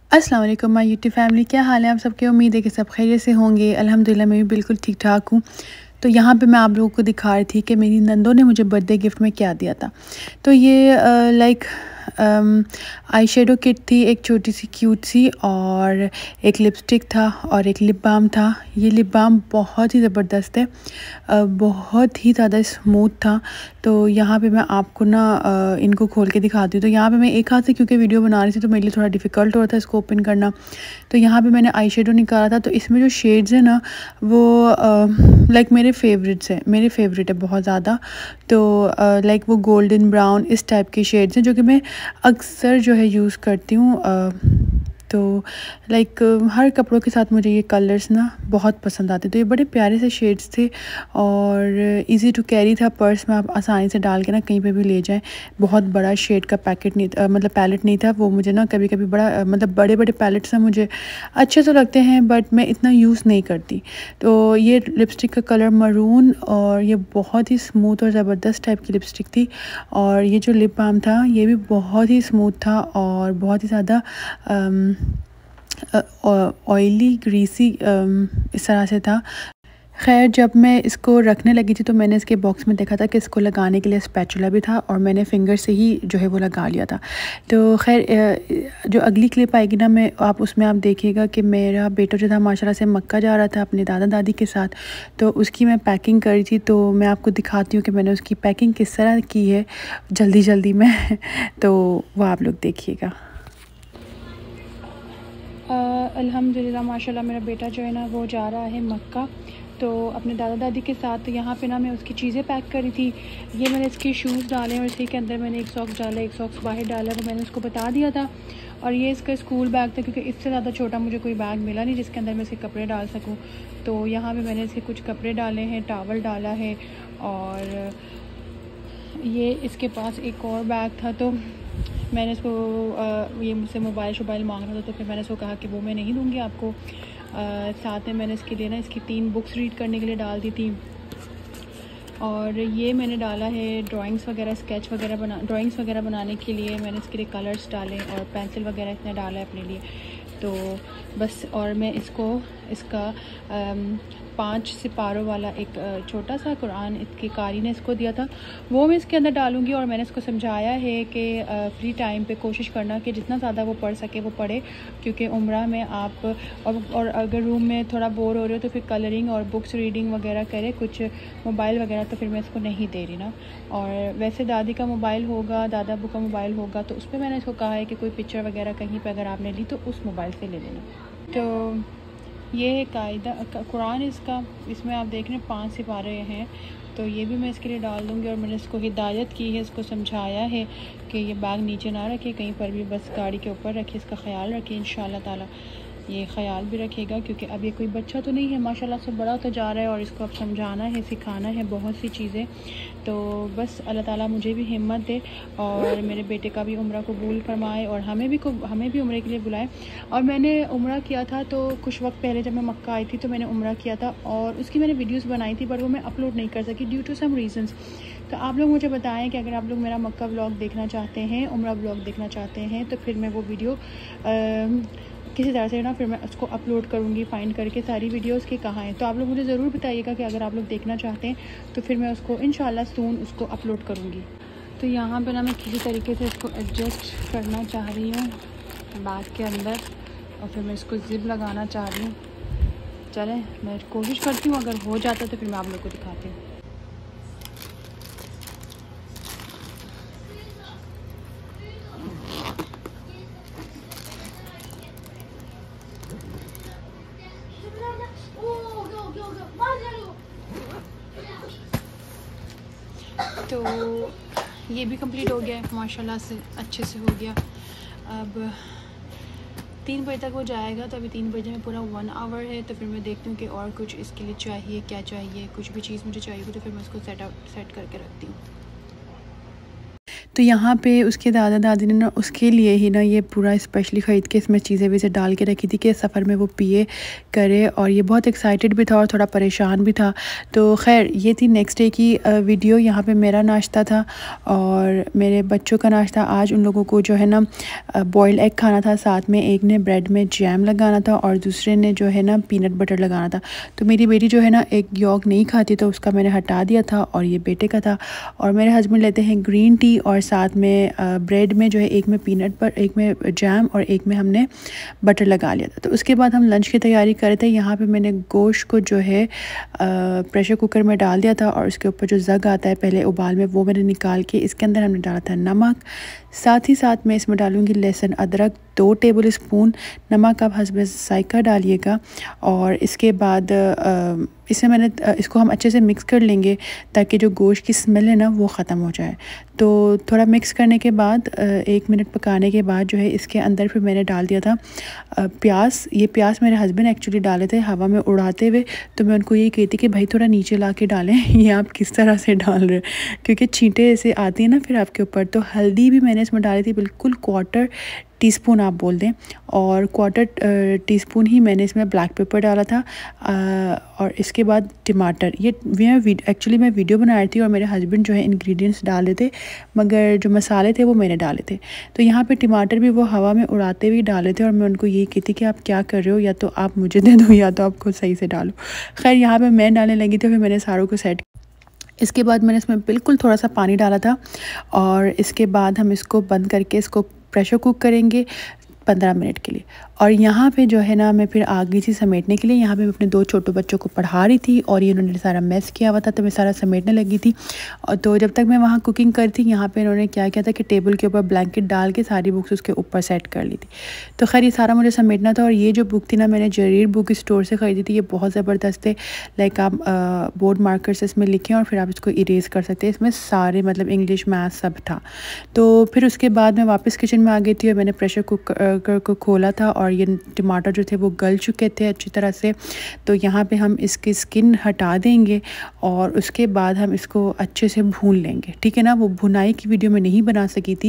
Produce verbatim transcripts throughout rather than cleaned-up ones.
अस्सलाम वालेकुम my YouTube family, क्या हाल है आप सबके। उम्मीद है कि सब खैरियत से होंगे। अल्हम्दुलिल्लाह मैं भी बिल्कुल ठीक ठाक हूँ। तो यहाँ पे मैं आप लोगों को दिखा रही थी कि मेरी नंदों ने मुझे बर्थडे गिफ्ट में क्या दिया था। तो ये लाइक आई शेडो किट थी, एक छोटी सी क्यूट सी, और एक लिपस्टिक था और एक लिप बाम था। ये लिप बाम बहुत ही ज़बरदस्त है, अ, बहुत ही ज़्यादा स्मूथ था। तो यहाँ पे मैं आपको ना अ, इनको खोल के दिखाती हूँ। तो यहाँ पे मैं एक हाथ से क्योंकि वीडियो बना रही थी तो मेरे लिए थोड़ा डिफ़िकल्ट हो रहा था इसको ओपन करना। तो यहाँ पे मैंने आई शेडो निकाला था। तो इसमें जो शेड्स हैं ना वो लाइक मेरे फेवरेट्स हैं, मेरे फेवरेट है बहुत ज़्यादा। तो लाइक वो गोल्डन ब्राउन इस टाइप के शेड्स हैं जो कि मैं अक्सर जो है यूज़ करती हूँ। तो लाइक हर कपड़ों के साथ मुझे ये कलर्स ना बहुत पसंद आते। तो ये बड़े प्यारे से शेड्स थे और इजी टू कैरी था। पर्स में आप आसानी से डाल के ना कहीं पे भी ले जाएं। बहुत बड़ा शेड का पैकेट नहीं था, मतलब पैलेट नहीं था वो। मुझे ना कभी कभी बड़ा अ, मतलब बड़े बड़े पैलेट्स ना मुझे अच्छे तो लगते हैं बट मैं इतना यूज़ नहीं करती। तो ये लिपस्टिक का कलर मरून, और ये बहुत ही स्मूथ और ज़बरदस्त टाइप की लिपस्टिक थी। और ये जो लिप बाम था ये भी बहुत ही स्मूथ था और बहुत ही ज़्यादा ऑयली ग्रीसी इस तरह से था। खैर जब मैं इसको रखने लगी थी तो मैंने इसके बॉक्स में देखा था कि इसको लगाने के लिए स्पैचुला भी था और मैंने फिंगर से ही जो है वो लगा लिया था। तो खैर जो अगली क्लिप आएगी ना, मैं आप उसमें आप देखिएगा कि मेरा बेटा जो था माशाल्लाह से मक्का जा रहा था अपने दादा दादी के साथ। तो उसकी मैं पैकिंग करी थी। तो मैं आपको दिखाती हूँ कि मैंने उसकी पैकिंग किस तरह की है जल्दी जल्दी में तो वो आप लोग देखिएगा। अल्हम्दुलिल्लाह माशाल्लाह मेरा बेटा जो है ना वो जा रहा है मक्का, तो अपने दादा दादी के साथ। तो यहाँ पे ना मैं उसकी चीज़ें पैक करी थी। ये मैंने इसके शूज़ डाले और इसी के अंदर मैंने एक सॉक्स डाला, एक सॉक्स बाहर डाला, वो मैंने उसको बता दिया था। और ये इसका स्कूल बैग था क्योंकि इससे ज़्यादा छोटा मुझे कोई बैग मिला नहीं जिसके अंदर मैं इसके कपड़े डाल सकूँ। तो यहाँ पे मैंने इसके कुछ कपड़े डाले हैं, टावल डाला है, और ये इसके पास एक और बैग था। तो मैंने इसको आ, ये मुझसे मोबाइल शोबाइल मांग रहा था तो फिर मैंने इसको कहा कि वो मैं नहीं दूँगी आपको। आ, साथ में मैंने इसके लिए ना इसकी तीन बुक्स रीड करने के लिए डाल दी थी। और ये मैंने डाला है ड्राइंग्स वगैरह, स्केच वगैरह बना ड्राइंग्स वगैरह बनाने के लिए मैंने इसके लिए कलर्स डाले और पेंसिल वगैरह इसने डाला है अपने लिए। तो बस, और मैं इसको इसका आम, पांच सिपारों वाला एक छोटा सा कुरान इसकी कारी ने इसको दिया था, वो मैं इसके अंदर डालूंगी। और मैंने इसको समझाया है कि फ्री टाइम पे कोशिश करना कि जितना ज़्यादा वो पढ़ सके वो पढ़े, क्योंकि उम्रा में आप और, और अगर रूम में थोड़ा बोर हो रहे हो तो फिर कलरिंग और बुक्स रीडिंग वगैरह करे, कुछ मोबाइल वगैरह तो फिर मैं इसको नहीं दे रही ना। और वैसे दादी का मोबाइल होगा, दादा अबू का मोबाइल होगा, तो उस पर मैंने इसको कहा है कि कोई पिक्चर वगैरह कहीं पर अगर आपने ली तो उस मोबाइल से ले लेना। तो ये है कायदा कुरान इसका, इसमें आप देख रहे हैं पाँच सिपारे हैं। तो ये भी मैं इसके लिए डाल दूँगी। और मैंने इसको हिदायत की है, इसको समझाया है कि ये बैग नीचे ना रखे कहीं पर भी, बस गाड़ी के ऊपर रखिए, इसका ख्याल रखिए। इंशाल्लाह ताला ये ख्याल भी रखेगा, क्योंकि अब ये कोई बच्चा तो नहीं है, माशाल्लाह से बड़ा तो जा रहा है और इसको अब समझाना है, सिखाना है बहुत सी चीज़ें। तो बस अल्लाह ताला मुझे भी हिम्मत दे और मेरे बेटे का भी उम्रा कबूल फरमाए और हमें भी हमें भी उम्रे के लिए बुलाए। और मैंने उम्रा किया था तो कुछ वक्त पहले जब मैं मक्का आई थी तो मैंने उम्रा किया था और उसकी मैंने वीडियोस बनाई थी, पर वो मैं अपलोड नहीं कर सकी ड्यू टू सम रीज़न्स। तो आप लोग मुझे बताएं कि अगर आप लोग मेरा मक्का व्लॉग देखना चाहते हैं, उम्रा व्लॉग देखना चाहते हैं, तो फिर मैं वो वीडियो आ, किसी तरह से ना फिर मैं उसको अपलोड करूँगी, फाइंड करके सारी वीडियोस के कहाँ हैं। तो आप लोग मुझे ज़रूर बताइएगा कि अगर आप लोग देखना चाहते हैं तो फिर मैं उसको इंशाल्लाह सून उसको अपलोड करूँगी। तो यहाँ पे ना मैं किसी तरीके से इसको एडजस्ट करना चाह रही हूँ बैग के अंदर, और फिर मैं इसको ज़िप लगाना चाह रही हूँ। चलें मैं कोशिश करती हूँ, अगर हो जाता तो फिर मैं आप लोग को दिखाती हूँ। तो ये भी कंप्लीट हो गया है माशाल्लाह से, अच्छे से हो गया। अब तीन बजे तक वो जाएगा, तो अभी तीन बजे में पूरा वन आवर है। तो फिर मैं देखती हूँ कि और कुछ इसके लिए चाहिए, क्या चाहिए, कुछ भी चीज़ मुझे चाहिए तो फिर मैं उसको सेट आउट सेट करके रखती हूँ। तो यहाँ पे उसके दादा दादी ने ना उसके लिए ही ना ये पूरा स्पेशली ख़रीद के इसमें चीज़ें भी से डाल के रखी थी कि सफ़र में वो पिए करे, और ये बहुत एक्साइटेड भी था और थोड़ा परेशान भी था। तो खैर ये थी नेक्स्ट डे की वीडियो। यहाँ पे मेरा नाश्ता था और मेरे बच्चों का नाश्ता। आज उन लोगों को जो है ना बॉइल्ड एग खाना था, साथ में एक ने ब्रेड में जैम लगाना था और दूसरे ने जो है ना पीनट बटर लगाना था। तो मेरी बेटी जो है ना एक यॉक नहीं खाती, तो उसका मैंने हटा दिया था और ये बेटे का था। और मेरे हस्बैंड लेते हैं ग्रीन टी और साथ में ब्रेड में जो है एक में पीनट पर, एक में जैम और एक में हमने बटर लगा लिया था। तो उसके बाद हम लंच की तैयारी कर रहे थे। यहाँ पे मैंने गोश्त को जो है प्रेशर कुकर में डाल दिया था और उसके ऊपर जो जग आता है पहले उबाल में, वो मैंने निकाल के इसके अंदर हमने डाला था नमक। साथ ही साथ मैं इसमें डालूँगी लहसुन अदरक दो टेबल स्पून, नमक आप हस्ब जायका डालिएगा। और इसके बाद इसमें मैंने इसको हम अच्छे से मिक्स कर लेंगे ताकि जो गोश्त की स्मेल है ना वो ख़त्म हो जाए। तो थोड़ा मिक्स करने के बाद एक मिनट पकाने के बाद जो है इसके अंदर फिर मैंने डाल दिया था प्याज। ये प्याज मेरे हस्बैंड एक्चुअली डाले थे हवा में उड़ाते हुए, तो मैं उनको ये कहती कि भाई थोड़ा नीचे ला के डालें, ये आप किस तरह से डाल रहे हैं, क्योंकि छींटे ऐसे आती हैं ना फिर आपके ऊपर। तो हल्दी भी मैंने इसमें डाली थी, बिल्कुल क्वार्टर टीस्पून आप बोल दें, और क्वार्टर टीस्पून ही मैंने इसमें ब्लैक पेपर डाला था। आ, और इसके बाद टमाटर, ये मैं एक्चुअली मैं वीडियो बना रही थी और मेरे हस्बैंड जो है इंग्रेडिएंट्स डाले थे, मगर जो मसाले थे वो मैंने डाले थे। तो यहाँ पे टमाटर भी वो हवा में उड़ाते हुए डाले थे और मैं उनको यही कहती कि आप क्या कर रहे हो, या तो आप मुझे दे दो या तो आप खुद सही से डालो। खैर यहाँ पर मैं डालने लगी थी, फिर मैंने सारों को सेट। इसके बाद मैंने इसमें बिल्कुल थोड़ा सा पानी डाला था और इसके बाद हम इसको बंद करके इसको प्रेशर कुक करेंगे पंद्रह मिनट के लिए। और यहाँ पे जो है ना मैं फिर आ गई थी समेटने के लिए। यहाँ पे मैं अपने दो छोटे बच्चों को पढ़ा रही थी और ये इन्होंने सारा मैस किया हुआ था, तो मैं सारा समेटने लगी थी। और तो जब तक मैं वहाँ कुकिंग कर थी, यहाँ पे इन्होंने क्या किया था कि टेबल के ऊपर ब्लैंकेट डाल के सारी बुक्स उसके ऊपर सेट कर ली थी। तो खैर ये सारा मुझे समेटना था। और ये जो बुक थी ना मैंने जरीर बुक स्टोर से ख़रीदी थी, ये बहुत ज़बरदस्त है। लाइक आप बोर्ड मार्कर से इसमें लिखें और फिर आप इसको इरेज़ कर सकते हैं। इसमें सारे मतलब इंग्लिश मैथ सब था। तो फिर उसके बाद मैं वापस किचन में आ गई थी और मैंने प्रेशर कुकर को खोला था और ये टमाटर जो थे वो गल चुके थे अच्छी तरह से। तो यहाँ पे हम इसकी स्किन हटा देंगे और उसके बाद हम इसको अच्छे से भून लेंगे, ठीक है ना। वो भुनाई की वीडियो में नहीं बना सकी थी,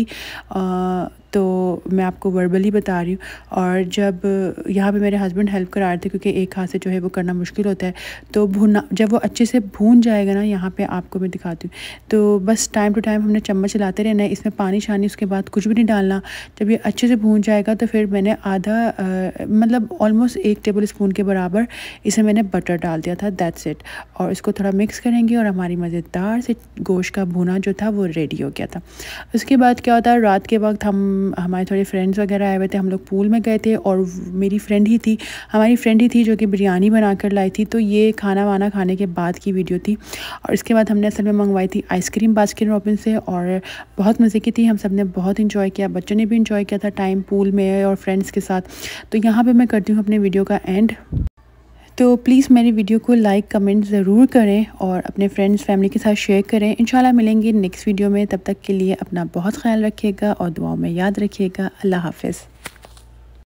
आ, तो मैं आपको वर्बली बता रही हूँ। और जब यहाँ पे मेरे हस्बैंड हेल्प करा रहे थे, क्योंकि एक हाथ से जो है वो करना मुश्किल होता है। तो भुना जब वो अच्छे से भून जाएगा ना, यहाँ पे आपको मैं दिखाती हूँ, तो बस टाइम टू टाइम हमने चम्मच चलाते रहना है। इसमें पानी शानी उसके बाद कुछ भी नहीं डालना। जब ये अच्छे से भून जाएगा तो फिर मैंने आधा आ, मतलब ऑलमोस्ट एक टेबल स्पून के बराबर इसे मैंने बटर डाल दिया था, दैट्स इट। और इसको थोड़ा मिक्स करेंगे और हमारी मज़ेदार से गोश्त का भुना जो था वो रेडी हो गया था। उसके बाद क्या होता है, रात के वक्त हम हमारे थोड़े फ्रेंड्स वगैरह आए हुए थे, हम लोग पूल में गए थे और मेरी फ्रेंड ही थी हमारी फ्रेंड ही थी जो कि बिरयानी बना कर लाई थी। तो ये खाना वाना खाने के बाद की वीडियो थी। और इसके बाद हमने असल में मंगवाई थी आइसक्रीम बास्किन रॉबिन्स से और बहुत मज़े की थी। हम सब ने बहुत इंजॉय किया, बच्चों ने भी इंजॉय किया था टाइम पूल में और फ्रेंड्स के साथ। तो यहाँ पर मैं करती हूँ अपने वीडियो का एंड। तो प्लीज़ मेरी वीडियो को लाइक कमेंट ज़रूर करें और अपने फ्रेंड्स फैमिली के साथ शेयर करें। इंशाल्लाह मिलेंगे नेक्स्ट वीडियो में। तब तक के लिए अपना बहुत ख्याल रखिएगा और दुआओं में याद रखिएगा। अल्लाह हाफ़िज़।